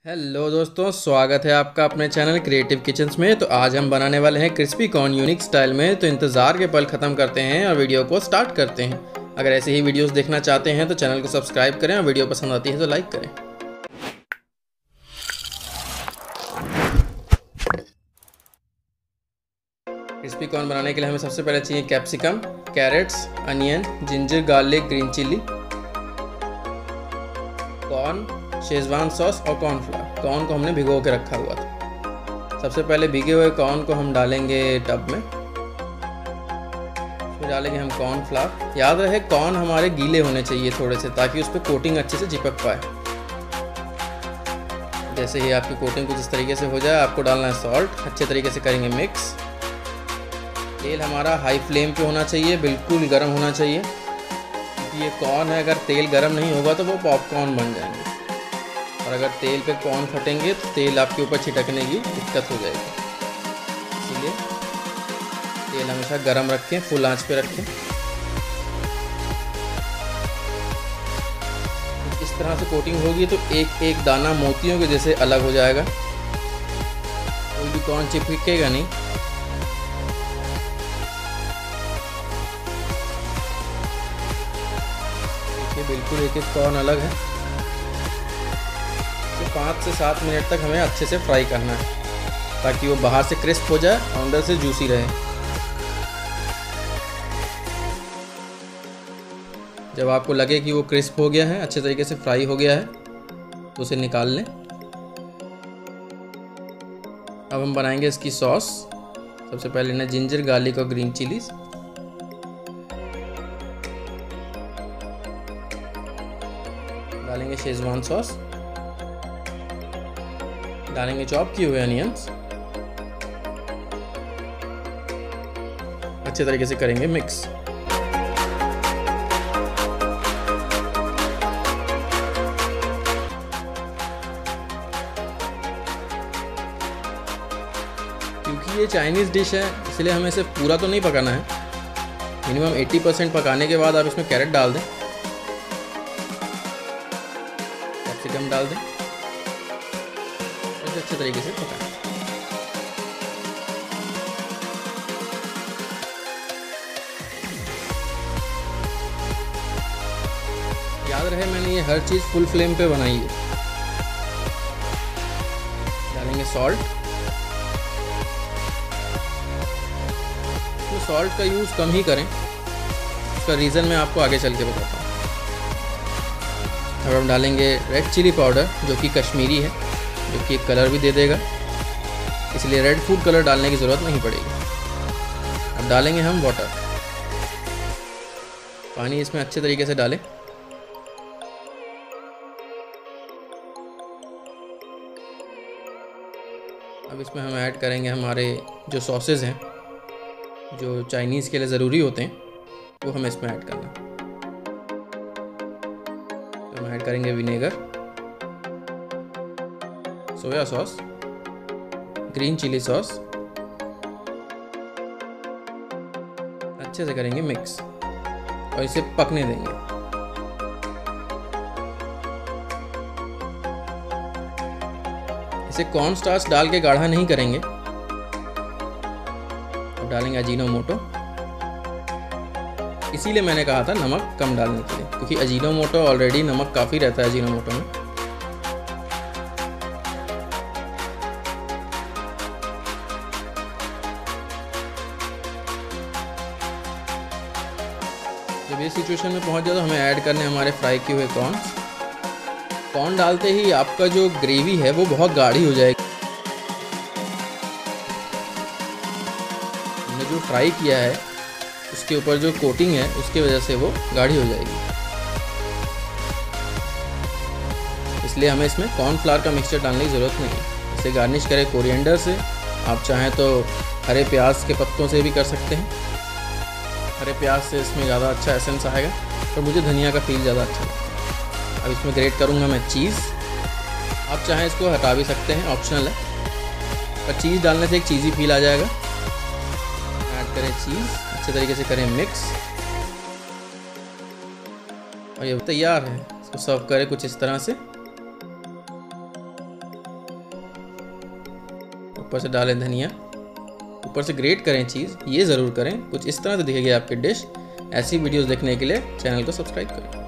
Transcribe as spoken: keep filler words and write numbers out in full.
Hello दोस्तों, स्वागत है आपका अपने चैनल क्रिएटिव किचन्स में। तो आज हम बनाने वाले हैं क्रिस्पी कॉर्न यूनिक स्टाइल में। तो इंतज़ार के पल ख़त्म करते हैं और वीडियो को स्टार्ट करते हैं। अगर ऐसे ही वीडियोस देखना चाहते हैं तो चैनल को सब्सक्राइब करें और वीडियो पसंद आती है तो लाइक करें। क्रिस्पी कॉर्न बनाने के लिए हमें सबसे पहले चाहिए capsicum, carrots, onion, ginger, garlic, green chilli, corn, schezwan sauce और कॉर्नफ्लावर। कॉर्न को हमने भिगो के रखा हुआ था। सबसे पहले भीगे हुए कॉर्न को हम डालेंगे टब में, फिर डालेंगे हम कॉर्नफ्लावर। याद रहे कॉर्न हमारे गीले होने चाहिए थोड़े से, ताकि उस पर कोटिंग अच्छे से चिपक पाए। जैसे ही आपकी कोटिंग कुछ इस तरीके से हो जाए, आपको डालना है सॉल्ट। अच्छे तरीके से करेंगे मिक्स। तेल हमारा हाई फ्लेम पे होना चाहिए, बिल्कुल गर्म होना चाहिए, क्योंकि ये कॉर्न है। अगर तेल गर्म नहीं होगा तो वो पॉपकॉर्न बन जाएंगे, और अगर तेल पे कॉर्न फटेंगे तो तेल आपके ऊपर छिटकने की दिक्कत हो जाएगी। इसलिए तेल हमेशा गरम रखें, फुल आंच पे रखें। इस तरह से कोटिंग होगी तो एक एक दाना मोतियों के जैसे अलग हो जाएगा, कोई भी कॉर्न चिपकेगा नहीं। देखिए बिल्कुल एक एक कॉर्न अलग है। पाँच से सात मिनट तक हमें अच्छे से फ्राई करना है, ताकि वो बाहर से क्रिस्प हो जाए और अंदर से जूसी रहे। जब आपको लगे कि वो क्रिस्प हो गया है, अच्छे तरीके से फ्राई हो गया है, तो उसे निकाल लें। अब हम बनाएंगे इसकी सॉस। सबसे पहले लेना जिंजर, गार्लिक और ग्रीन चिलीज। डालेंगे शेजवान सॉस, डालेंगे चॉप किए हुए अनियंस। अच्छे तरीके से करेंगे मिक्स। क्योंकि ये चाइनीज़ डिश है, इसलिए हमें इसे पूरा तो नहीं पकाना है। मिनिमम अस्सी परसेंट पकाने के बाद आप इसमें कैरेट डाल दें, कैप्सिकम डाल दें, अच्छे तरीके से पकाएं। याद रहे मैंने ये हर चीज़ फुल फ्लेम पे बनाई है। डालेंगे सॉल्ट। तो सॉल्ट का यूज़ कम ही करें, उसका रीज़न मैं आपको आगे चल के बताता हूँ। अब हम डालेंगे रेड चिली पाउडर, जो कि कश्मीरी है, जो कि एक कलर भी दे देगा, इसलिए रेड फूड कलर डालने की ज़रूरत नहीं पड़ेगी। अब डालेंगे हम वाटर, पानी इसमें अच्छे तरीके से डालें। अब इसमें हम ऐड करेंगे हमारे जो सॉसेज हैं, जो चाइनीज़ के लिए ज़रूरी होते हैं, वो हमें इसमें ऐड करना। तो हम ऐड करेंगे vinegar, soya sauce, green chilli sauce. अच्छे से करेंगे मिक्स और इसे पकने देंगे। इसे कॉर्न स्टार्च डाल के गाढ़ा नहीं करेंगे। अब डालेंगे अजीनोमोटो। इसीलिए मैंने कहा था नमक कम डालने के लिए, क्योंकि अजीनोमोटो ऑलरेडी नमक काफ़ी रहता है अजीनोमोटो में। जब ये सिचुएशन में पहुंच जाए तो हमें ऐड करने हमारे फ्राई किए हुए कॉर्न। कॉर्न डालते ही आपका जो ग्रेवी है वो बहुत गाढ़ी हो जाएगी। हमने जो फ्राई किया है उसके ऊपर जो कोटिंग है, उसकी वजह से वो गाढ़ी हो जाएगी। इसलिए हमें इसमें कॉर्नफ्लावर का मिक्सचर डालने की ज़रूरत नहीं है। इसे गार्निश करें कोरिएंडर से। आप चाहें तो हरे प्याज के पत्तों से भी कर सकते हैं। हरे प्याज से इसमें ज़्यादा अच्छा एसेंस आएगा, पर मुझे धनिया का फील ज़्यादा अच्छा लगता है। अब इसमें ग्रेट करूँगा मैं चीज़। आप चाहें इसको हटा भी सकते हैं, ऑप्शनल है, पर चीज़ डालने से एक चीज़ी फील आ जाएगा। ऐड करें चीज़, अच्छे तरीके से करें मिक्स, और ये तैयार है। इसको सर्व करें कुछ इस तरह से। ऊपर से डालें धनिया, ऊपर से ग्रेट करें चीज़, ये ज़रूर करें। कुछ इस तरह से दिखेगी आपकी डिश। ऐसी वीडियोस देखने के लिए चैनल को सब्सक्राइब करें।